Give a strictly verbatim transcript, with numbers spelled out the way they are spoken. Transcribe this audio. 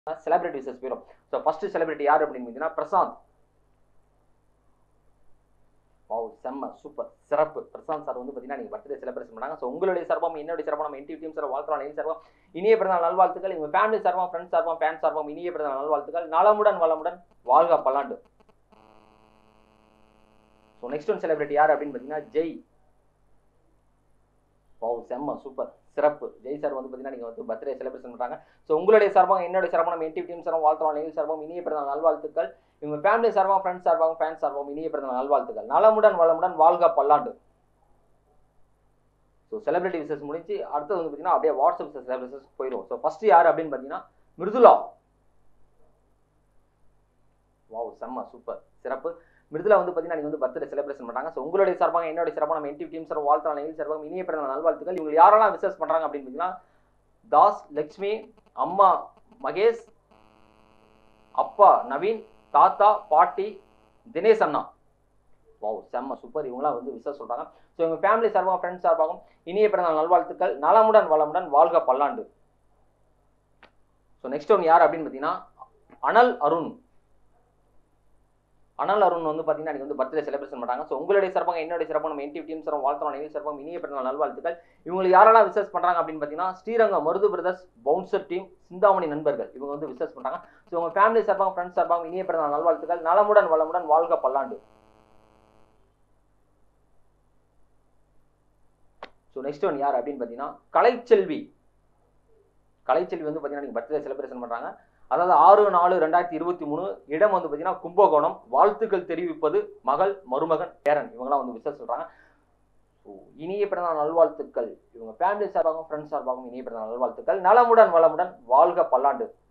Celebrity wishes போயிடும். So first celebrity யார் அப்படின்னு பார்த்தீங்கன்னா பிரசாந்த். வாவ், செம்ம சூப்பர் சிறப்பு. பிரசாந்த் சார் வந்து பார்த்தீங்கன்னா நீங்கள் பர்த்டே செலிப்ரேஷன் பண்ணாங்க. ஸோ உங்களுடைய சார்பாக என்னுடைய சார்பாக நம்ம என்டிவி டீம் சார் வாழ்த்தலாம் நெல் சார்பாக இனிய பிறந்தநாள் நல்வாழ்த்துக்கள். உங்கள் ஃபேமிலி சார்பாக ஃப்ரெண்ட்ஸ் சார்பாக ஃபேன் சார்பாக இனிய பிறந்தநாள் நல்வாழ்த்துக்கள். நலமுடன் வளமுடன் வாழ்க பல்லாண்டு. ஸோ நெக்ஸ்ட் ஒன் செலிபிரிட்டி யார் அப்படின்னு பார்த்தீங்கன்னா ஜெய். வாவ், செம்ம சூப்பர் சிறப்பு. ஜெய் சார் வந்து பார்த்தீங்கன்னா நீங்கள் வந்து பர்த்டே செலிப்ரேஷன் பண்ணுறாங்க. ஸோ உங்களுடைய சார்பாக என்னுடைய சார்பாக நம்ம என்டிவி டீம் சார்பாக வாழ்த்தலாம் நெல் சார்பாக இனிய பிறந்தநாள் நல்வாழ்த்துக்கள். இவங்க ஃபேமிலி சார்பாக ஃப்ரெண்ட்ஸ் சார்பாகவும் ஃபேன் சார்பாகவும் இனிய பிறந்தநாள் நல்வாழ்த்துக்கள். நலமுடன் வளமுடன் வாழ்க பல்லாண்டு. ஸோ செலிபிரிட்டி விசஸ் முடிஞ்சு அடுத்தது வந்து பார்த்தீங்கன்னா அப்படியே வாட்ஸ்அப் செலிபிரிட்டிஸ் போயிடும். ஸோ ஃபர்ஸ்ட் யார் அப்படின்னு பார்த்தீங்கன்னா மிருதுலா. வாவ், செம்ம சூப்பர் சிறப்பு. மிருதுலா வந்து பார்த்தீங்கன்னா நீங்கள் வந்து பர்த்டே செலிப்ரேஷன் பண்ணுறாங்க. ஸோ உங்களுடைய சார்பாக என்னுடைய சார்பாக நம்ம என்டிவி டீம் சார் வாழ்த்தலாம் நெல் சார்பாக இனிய பிறந்தநாள் நல்வாழ்த்துக்கள். இவங்க யாரெல்லாம் விசஸ் பண்ணுறாங்க அப்படின்னு பார்த்தீங்கன்னா தாஸ் லட்சுமி, அம்மா மகேஷ், அப்பா நவீன், தாத்தா பாட்டி, தினேஷ் அண்ணா. வாவ், செம்ம சூப்பர். இவங்களாம் வந்து விசஸ் சொல்றாங்க. ஸோ இவங்க ஃபேமிலி சார்பாக ஃப்ரெண்ட்ஸ் சார்பாகவும் இனிய பிறந்தநாள் நல்வாழ்த்துக்கள். நலமுடன் வளமுடன் வாழ்க பல்லாண்டு. ஸோ நெக்ஸ்ட் ஒன் யார் அப்படின்னு பார்த்தீங்கன்னா அனல் அருண். அனல் அருண் வந்து பார்த்தீங்கன்னா நீங்கள் வந்து பர்த்டே செலிப்ரேஷன் பண்ணுறாங்க. ஸோ உங்களுடைய சார்பாக என்னுடைய சார்பாக நம்ம என்டிவி டீம் சார் வாழ்த்தலாம் நெல் சார்பாக இனிய பிறந்தநாள் நல்வாழ்த்துக்கள். இவங்களுக்கு யாரெல்லாம் விசஸ் பண்ணுறாங்க அப்படின்னு பார்த்தீங்கன்னா Srirangam Marudhu brothers bouncer team, Chintamani நண்பர்கள் இவங்க வந்து விசஸ் பண்ணுறாங்க. ஸோ உங்கள் ஃபேமிலி சார்பாக ஃப்ரெண்ட்ஸ் சார்பாக இனிய பிறந்தநாள் நல்வாழ்த்துக்கள். நலமுடன் வளமுடன் வாழ்க பல்லாண்டு. ஸோ நெக்ஸ்ட் ஒன் யார் அப்படின்னு பார்த்தீங்கன்னா கலைச்செல்வி. கலைச்செல்வி வந்து பார்த்தீங்கன்னா நீங்கள் பர்த்டே செலிப்ரேஷன் பண்ணுறாங்க. அதாவது ஆறு நாலு ரெண்டாயிரத்தி இருபத்தி மூணு இடம் வந்து பார்த்தீங்கன்னா கும்பகோணம். வாழ்த்துக்கள் தெரிவிப்பது மகள், மருமகன், பேரன் இவங்கெல்லாம் வந்து விசஸ் சொல்கிறாங்க. ஸோ இனிய பிறந்தநாள் நல்வாழ்த்துக்கள். இவங்க ஃபேமிலி சார்பாகவும் ஃப்ரெண்ட்ஸ் சார்பாகவும் இனிய பிறந்தநாள் நல்வாழ்த்துக்கள். நலமுடன் வளமுடன் வாழ்க பல்லாண்டு.